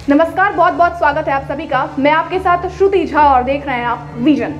नमस्कार, बहुत बहुत स्वागत है आप सभी का। मैं आपके साथ श्रुति झा और देख रहे हैं आप विजन।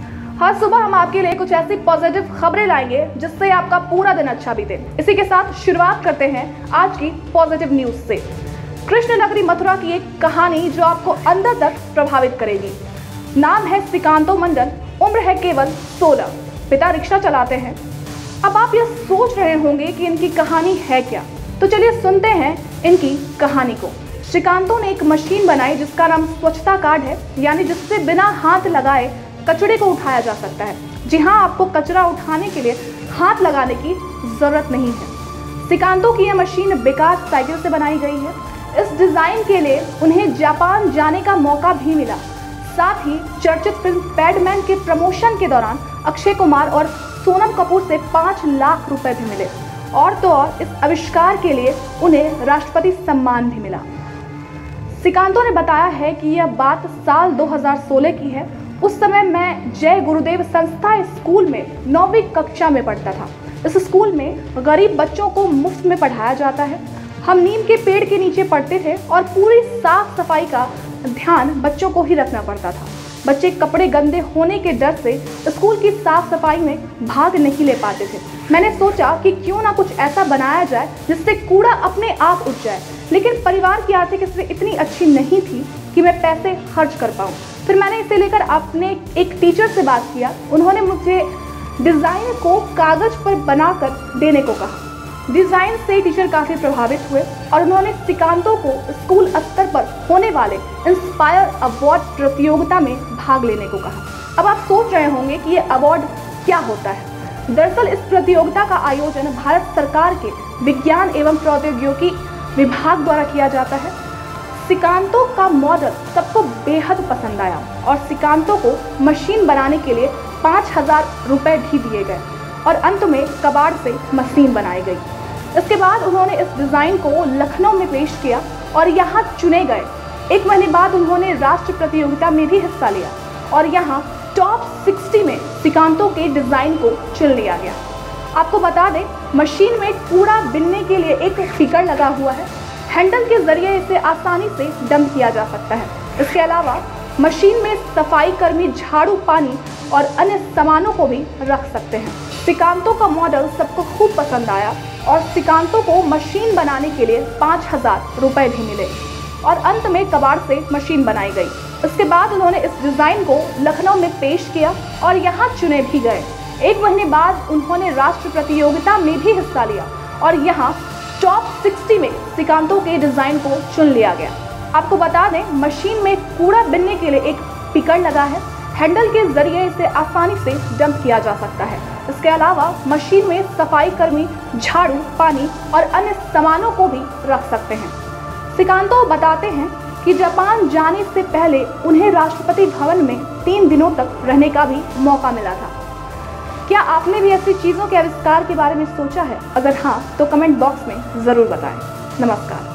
हर सुबह हम आपके लिए कुछ ऐसी पॉजिटिव खबरें लाएंगे जिससे आपका पूरा दिन अच्छा बीते। इसी के साथ शुरुआत करते हैं आज की पॉजिटिव न्यूज से। कृष्ण नगरी मथुरा की एक कहानी जो आपको अंदर तक प्रभावित करेगी। नाम है सिकांतो मंडल, उम्र है केवल 16, पिता रिक्शा चलाते हैं। अब आप ये सोच रहे होंगे कि इनकी कहानी है क्या, तो चलिए सुनते हैं इनकी कहानी को। श्रीकांतों ने एक मशीन बनाई जिसका नाम स्वच्छता कार्ड है, यानी जिससे बिना हाथ लगाए कचरे को उठाया जा सकता है। जी हाँ, आपको कचरा उठाने के लिए हाथ लगाने की जरूरत नहीं है। श्रीकांतों की यह मशीन बेकार साइकिल से बनाई गई है। इस डिजाइन के लिए उन्हें जापान जाने का मौका भी मिला। साथ ही चर्चित फिल्म पैडमैन के प्रमोशन के दौरान अक्षय कुमार और सोनम कपूर से 5 लाख रुपए भी मिले। और तो और इस आविष्कार के लिए उन्हें राष्ट्रपति सम्मान भी मिला। श्रीकांतों ने बताया है कि यह बात साल 2016 की है। उस समय मैं जय गुरुदेव संस्था स्कूल में 9वीं कक्षा में पढ़ता था। इस स्कूल में गरीब बच्चों को मुफ्त में पढ़ाया जाता है। हम नीम के पेड़ के नीचे पढ़ते थे और पूरी साफ सफाई का ध्यान बच्चों को ही रखना पड़ता था। बच्चे कपड़े गंदे होने के डर से स्कूल की साफ सफाई में भाग नहीं ले पाते थे। मैंने सोचा कि क्यों ना कुछ ऐसा बनाया जाए जिससे कूड़ा अपने आप उठ जाए, लेकिन परिवार की आर्थिक स्थिति इतनी अच्छी नहीं थी कि मैं पैसे खर्च कर पाऊँ। फिर मैंने इसे लेकर अपने एक टीचर से बात किया। उन्होंने मुझे डिज़ाइन को कागज़ पर बनाकर देने को कहा। डिज़ाइन से टीचर काफ़ी प्रभावित हुए और उन्होंने श्रीकांतों को स्कूल स्तर पर होने वाले इंस्पायर अवार्ड प्रतियोगिता में भाग लेने को कहा। अब आप सोच रहे होंगे कि ये अवार्ड क्या होता है। दरअसल इस प्रतियोगिता का आयोजन भारत सरकार के विज्ञान एवं प्रौद्योगिकी विभाग द्वारा किया जाता है। श्रीकांतों का मॉडल सबको बेहद पसंद आया और श्रीकांतों को मशीन बनाने के लिए 5000 रुपये भी दिए गए और अंत में कबाड़ से मशीन बनाई गई। इसके बाद उन्होंने इस डिज़ाइन को लखनऊ में पेश किया और यहाँ चुने गए। 1 महीने बाद उन्होंने राष्ट्र प्रतियोगिता में भी हिस्सा लिया और यहाँ टॉप 60 में श्रीकांतों के डिज़ाइन को चुन लिया गया। आपको बता दें, मशीन में कूड़ा बिनने के लिए एक स्पीकर लगा हुआ है। हैंडल के जरिए इसे आसानी से डंप किया जा सकता है। इसके अलावा मशीन में सफाई कर्मी झाड़ू, पानी और अन्य सामानों को भी रख सकते हैं। श्रीकांतों का मॉडल सबको खूब पसंद आया और श्रीकांतों को मशीन बनाने के लिए 5000 रुपये भी मिले और अंत में कबाड़ से मशीन बनाई गई। इसके बाद उन्होंने इस डिज़ाइन को लखनऊ में पेश किया और यहाँ चुने भी गए। 1 महीने बाद उन्होंने राष्ट्र प्रतियोगिता में भी हिस्सा लिया और यहाँ टॉप 60 में श्रीकांतों के डिज़ाइन को चुन लिया गया। आपको बता दें, मशीन में कूड़ा बिनने के लिए एक स्पीकर लगा है। हैंडल के जरिए इसे आसानी से डंप किया जा सकता है। इसके अलावा मशीन में सफाई कर्मी झाड़ू, पानी और अन्य सामानों को भी रख सकते हैं। श्रीकांतों बताते हैं कि जापान जाने से पहले उन्हें राष्ट्रपति भवन में 3 दिनों तक रहने का भी मौका मिला था। क्या आपने भी ऐसी चीज़ों के आविष्कार के बारे में सोचा है? अगर हाँ, तो कमेंट बॉक्स में ज़रूर बताएं। नमस्कार।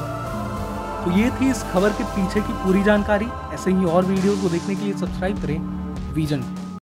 तो ये थी इस खबर के पीछे की पूरी जानकारी। ऐसे ही और वीडियो को देखने के लिए सब्सक्राइब करें विजन।